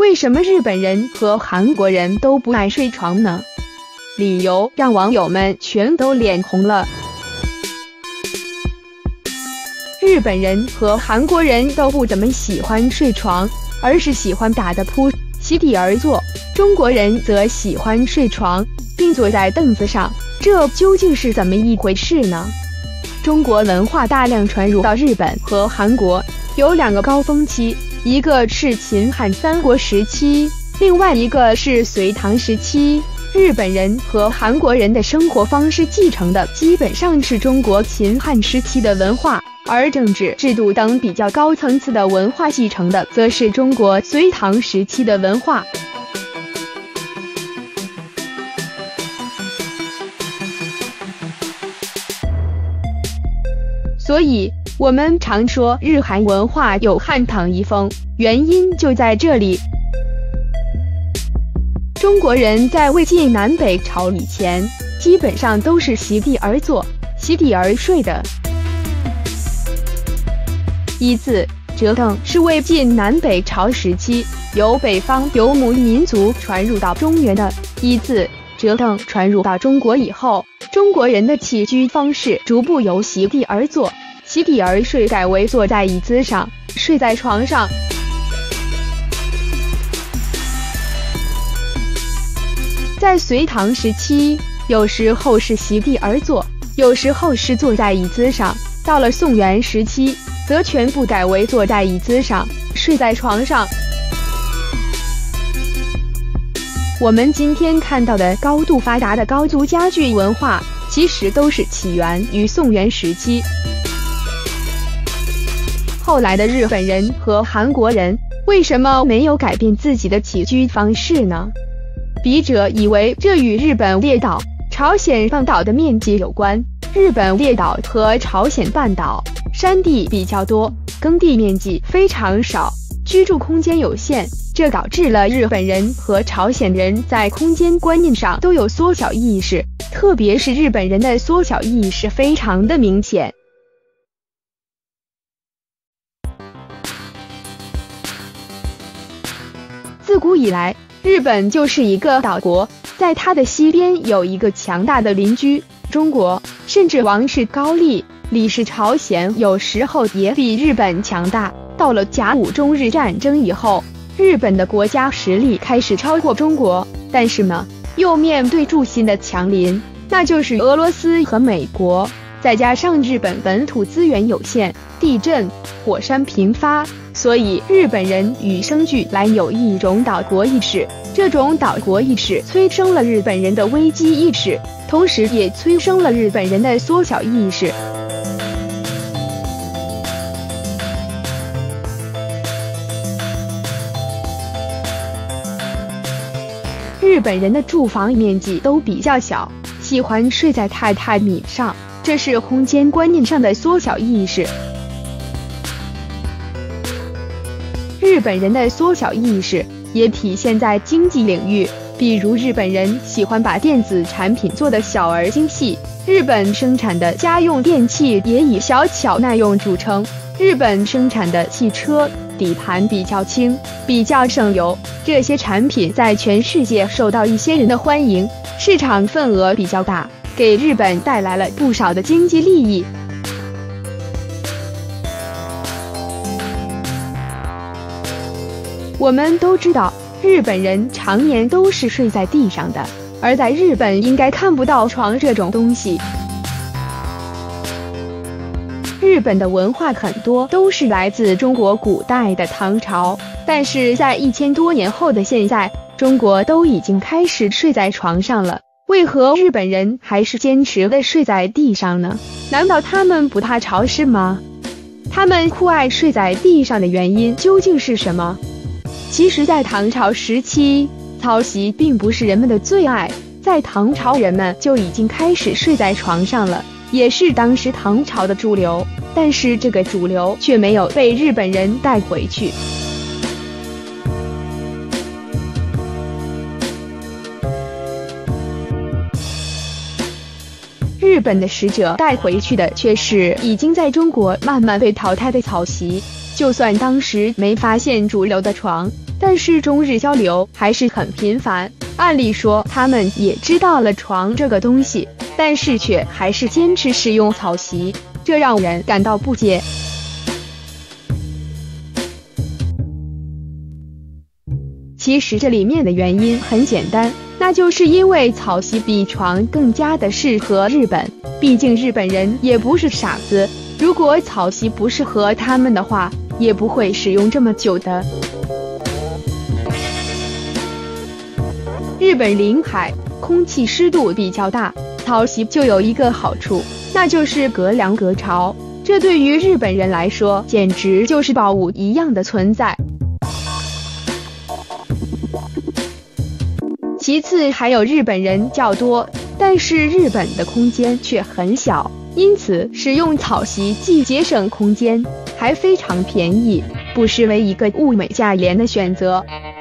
为什么日本人和韩国人都不爱睡床呢？理由让网友们全都脸红了。日本人和韩国人都不怎么喜欢睡床，而是喜欢打地铺、席地而坐。中国人则喜欢睡床，并坐在凳子上，这究竟是怎么一回事呢？中国文化大量传入到日本和韩国，有2个高峰期，一个是秦汉三国时期，另外一个是隋唐时期。日本人和韩国人的生活方式继承的基本上是中国秦汉时期的文化，而政治制度等比较高层次的文化继承的则是中国隋唐时期的文化。所以我们常说日韩文化有汉唐遗风，原因就在这里。中国人在魏晋南北朝以前，基本上都是席地而坐、席地而睡的。一字折凳是魏晋南北朝时期由北方游牧民族传入到中原的。一字折凳传入到中国以后，中国人的起居方式逐步由席地而坐、席地而睡改为坐在椅子上、睡在床上。在隋唐时期，有时候是席地而坐，有时候是坐在椅子上；到了宋元时期，则全部改为坐在椅子上，睡在床上。我们今天看到的高度发达的高足家具文化，其实都是起源于宋元时期。后来的日本人和韩国人为什么没有改变自己的起居方式呢？笔者以为这与日本列岛、朝鲜半岛的面积有关。日本列岛和朝鲜半岛山地比较多，耕地面积非常少，居住空间有限，这导致了日本人和朝鲜人在空间观念上都有缩小意识，特别是日本人的缩小意识非常的明显。自古以来，日本就是一个岛国，在它的西边有一个强大的邻居中国，甚至王室高丽、李氏朝鲜有时候也比日本强大。到了甲午中日战争以后，日本的国家实力开始超过中国，但是呢，又面对住新的强邻，那就是俄罗斯和美国。再加上日本本土资源有限，地震、火山频发，所以日本人与生俱来有一种岛国意识。这种岛国意识催生了日本人的危机意识，同时也催生了日本人的缩小意识。日本人的住房面积都比较小，喜欢睡在榻榻米上，这是空间观念上的缩小意识。日本人的缩小意识也体现在经济领域，比如日本人喜欢把电子产品做得小而精细，日本生产的家用电器也以小巧耐用著称。日本生产的汽车底盘比较轻，比较省油，这些产品在全世界受到一些人的欢迎，市场份额比较大，给日本带来了不少的经济利益。我们都知道，日本人常年都是睡在地上的，而在日本应该看不到床这种东西。日本的文化很多都是来自中国古代的唐朝，但是在1000多年后的现在，中国都已经开始睡在床上了，为何日本人还是坚持的睡在地上呢？难道他们不怕潮湿吗？他们酷爱睡在地上的原因究竟是什么？其实在唐朝时期，草席并不是人们的最爱，在唐朝人们就已经开始睡在床上了，也是当时唐朝的主流，但是这个主流却没有被日本人带回去。日本的使者带回去的却是已经在中国慢慢被淘汰的草席，就算当时没发现主流的床， 但是中日交流还是很频繁。按理说他们也知道了床这个东西，但是却还是坚持使用草席，这让人感到不解。其实这里面的原因很简单，那就是因为草席比床更加的适合日本，毕竟日本人也不是傻子，如果草席不适合他们的话，也不会使用这么久的。日本临海，空气湿度比较大，草席就有一个好处，那就是隔凉隔潮，这对于日本人来说简直就是宝物一样的存在。其次还有日本人较多，但是日本的空间却很小，因此使用草席既节省空间，还非常便宜，不失为一个物美价廉的选择。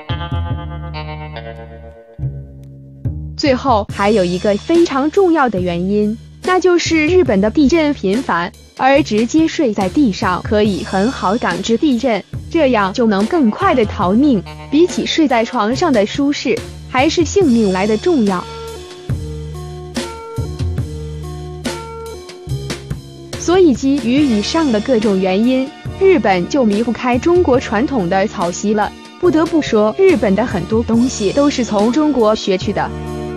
最后还有一个非常重要的原因，那就是日本的地震频繁，而直接睡在地上可以很好感知地震，这样就能更快的逃命，比起睡在床上的舒适，还是性命来的重要。所以基于以上的各种原因，日本就离不开中国传统的草席了。不得不说，日本的很多东西都是从中国学去的，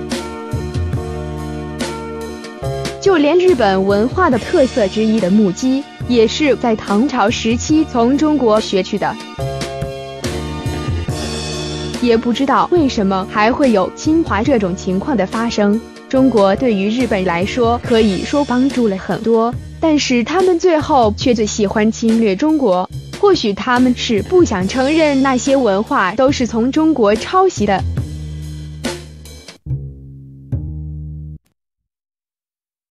就连日本文化的特色之一的木屐，也是在唐朝时期从中国学去的。也不知道为什么还会有侵华这种情况的发生。中国对于日本来说可以说帮助了很多，但是他们最后却最喜欢侵略中国。或许他们是不想承认那些文化都是从中国抄袭的。